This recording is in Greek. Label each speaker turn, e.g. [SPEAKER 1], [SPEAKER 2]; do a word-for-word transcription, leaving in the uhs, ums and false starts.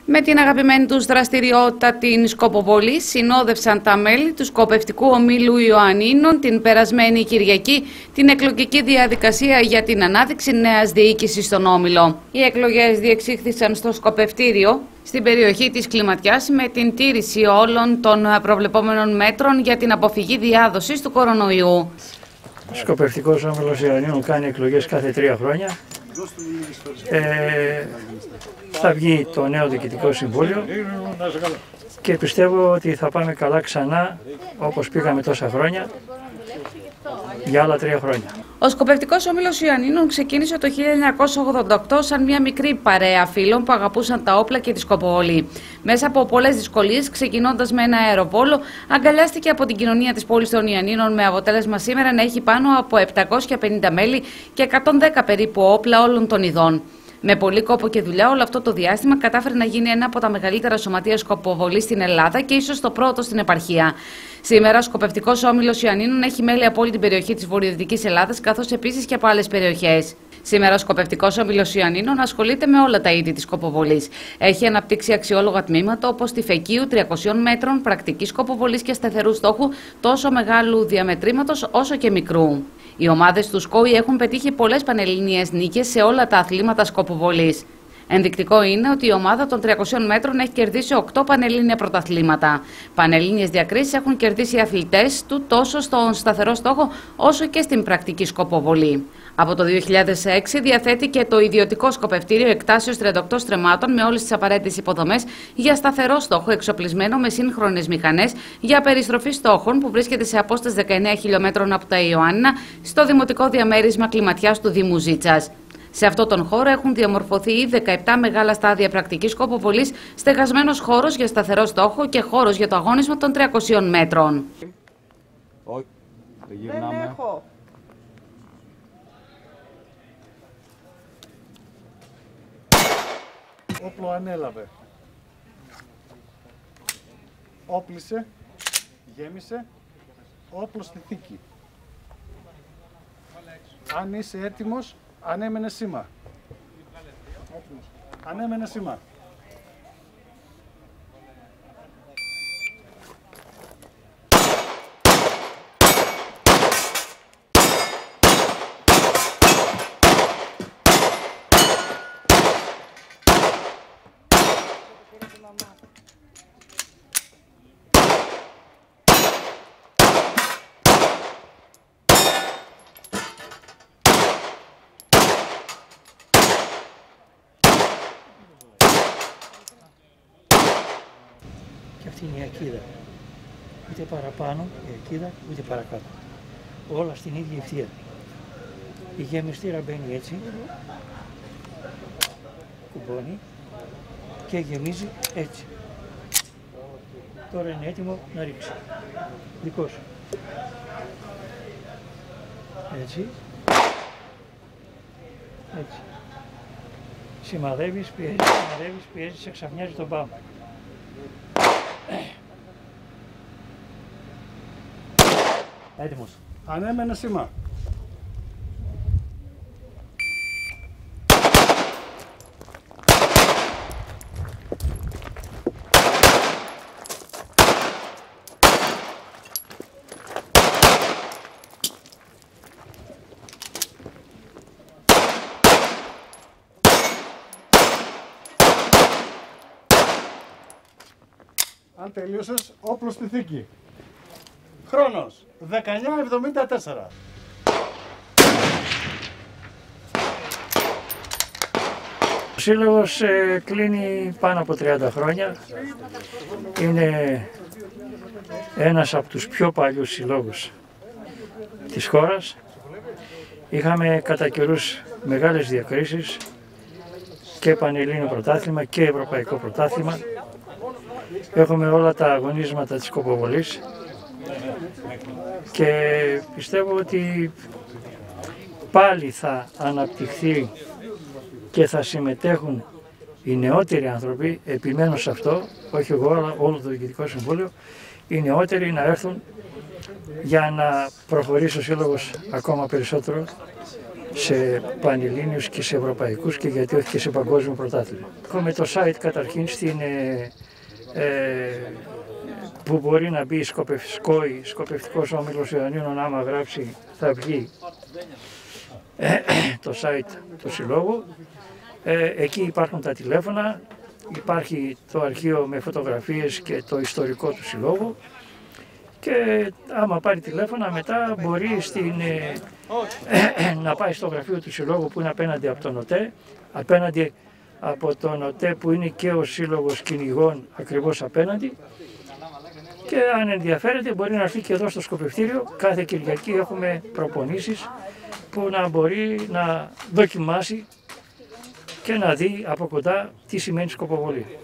[SPEAKER 1] Με την αγαπημένη τους δραστηριότητα την σκοποβολή συνόδευσαν τα μέλη του Σκοπευτικού Ομίλου Ιωαννίνων την περασμένη Κυριακή την εκλογική διαδικασία για την ανάδειξη νέας διοίκησης στον Όμιλο. Οι εκλογές διεξήχθησαν στο σκοπευτήριο στην περιοχή της Κλιματιάς με την τήρηση όλων των προβλεπόμενων μέτρων για την αποφυγή διάδοσης του κορονοϊού.
[SPEAKER 2] Ο Σκοπευτικός Όμιλος Ιωαννίνων κάνει εκλογές κάθε τρία χρόνια. Ε, θα βγει το νέο Διοικητικό Συμβούλιο και πιστεύω ότι θα πάμε καλά ξανά όπως πήγαμε τόσα χρόνια για άλλα τρία χρόνια.
[SPEAKER 1] Ο Σκοπευτικός Όμιλος Ιωαννίνων ξεκίνησε το χίλια εννιακόσια ογδόντα οκτώ σαν μια μικρή παρέα φίλων που αγαπούσαν τα όπλα και τη σκοποβολή. Μέσα από πολλές δυσκολίες, ξεκινώντας με ένα αεροπόλο, αγκαλιάστηκε από την κοινωνία της πόλης των Ιωαννίνων με αποτέλεσμα σήμερα να έχει πάνω από επτακόσια πενήντα μέλη και εκατόν δέκα περίπου όπλα όλων των ειδών. Με πολύ κόπο και δουλειά, όλο αυτό το διάστημα κατάφερε να γίνει ένα από τα μεγαλύτερα σωματεία σκοποβολής στην Ελλάδα και ίσως το πρώτο στην επαρχία. Σήμερα, ο Σκοπευτικός Όμιλος Ιωαννίνων έχει μέλη από όλη την περιοχή της βορειοδυτικής Ελλάδας, καθώς επίσης και από άλλες περιοχές. Σήμερα, ο Σκοπευτικός Όμιλος Ιωαννίνων ασχολείται με όλα τα είδη της σκοποβολής. Έχει αναπτύξει αξιόλογα τμήματα όπως τη φεκίου τριακοσίων μέτρων, πρακτική σκοποβολής και σταθερού στόχου τόσο μεγάλου διαμετρήματος όσο και μικρού. Οι ομάδες του ΣΚΟΙ έχουν πετύχει πολλές πανελληνίες νίκες σε όλα τα αθλήματα σκοποβολής. Ενδεικτικό είναι ότι η ομάδα των τριακοσίων μέτρων έχει κερδίσει οκτώ πανελλήνια πρωταθλήματα. Πανελλήνιες διακρίσεις έχουν κερδίσει οι αθλητές του τόσο στον σταθερό στόχο όσο και στην πρακτική σκοποβολή. Από το δύο χιλιάδες έξι διαθέτει και το ιδιωτικό σκοπευτήριο εκτάσεως τριάντα οκτώ στρεμμάτων με όλες τις απαραίτητες υποδομές για σταθερό στόχο, εξοπλισμένο με σύγχρονες μηχανές για περιστροφή στόχων, που βρίσκεται σε απόσταση δεκαεννέα χιλιομέτρων από τα Ιωάννινα στο δημοτικό διαμέρισμα Κλιματιάς του Δήμου Ζήτσας. Σε αυτόν τον χώρο έχουν διαμορφωθεί δεκαεπτά μεγάλα στάδια πρακτικής σκοποβολής, στεγασμένος χώρος για σταθερό στόχο και χώρος για το αγώνισμα των τριακοσίων μέτρων.
[SPEAKER 3] Όχι, δεν
[SPEAKER 4] γυρνάμε. Δεν έχω.
[SPEAKER 5] Όπλο ανέλαβε. Όπλησε, γέμισε, όπλο στη θήκη. Αν είσαι έτοιμος, ανέμενε σήμα. Ανέμενε σήμα.
[SPEAKER 2] Και αυτή είναι η ακίδα. Ούτε παραπάνω η ακίδα, ούτε παρακάτω. Όλα στην ίδια ευθεία. Η γεμιστήρα μπαίνει έτσι, κουμπώνει και γεμίζει έτσι. Τώρα είναι έτοιμο να ρίξει. Δικό σου. Έτσι. Έτσι. Σημαδεύεις, πιέζεις, σημαδεύεις, πιέζεις, εξαφνιάζει τον πάμπο.
[SPEAKER 3] Έτοιμος.
[SPEAKER 5] Ανέμενε σήμα. Αν τελείωσες, όπλο στη θήκη. Χρόνος δεκαεννιά εβδομήντα τέσσερα.
[SPEAKER 2] Ο Σύλλογος ε, κλείνει πάνω από τριάντα χρόνια. Είναι ένας από τους πιο παλιούς συλλόγους της χώρας. Είχαμε κατά καιρούς μεγάλες διακρίσεις και πανελλήνιο πρωτάθλημα και ευρωπαϊκό πρωτάθλημα. Έχουμε όλα τα αγωνίσματα της σκοποβολής και πιστεύω ότι πάλι θα αναπτυχθεί και θα συμμετέχουν οι νεότεροι άνθρωποι, επιμένω σε αυτό, όχι εγώ αλλά όλο το Διοικητικό Συμβούλιο, οι νεότεροι να έρθουν για να προχωρήσει ο Σύλλογος ακόμα περισσότερο σε πανελλήνιους και σε ευρωπαϊκούς και γιατί όχι και σε παγκόσμιο πρωτάθλημα. Έχουμε το site καταρχήν στην, ε, ε, που μπορεί να μπει σκοπευσκόη, σκοπευτικός όμιλος Ιωαννίνων, άμα γράψει θα βγει ε, το site του Συλλόγου. Ε, εκεί υπάρχουν τα τηλέφωνα, υπάρχει το αρχείο με φωτογραφίες και το ιστορικό του Συλλόγου και άμα πάρει τηλέφωνα μετά μπορεί στην, ε, ε, να πάει στο γραφείο του Συλλόγου που είναι απέναντι από τον ΟΤΕ, απέναντι από τον ΟΤΕ που είναι και ο Σύλλογος Κυνηγών ακριβώς απέναντι, και αν ενδιαφέρεται μπορεί να έρθει και εδώ στο σκοπευτήριο. Κάθε Κυριακή έχουμε προπονήσεις που να μπορεί να δοκιμάσει και να δει από κοντά τι σημαίνει σκοποβολή.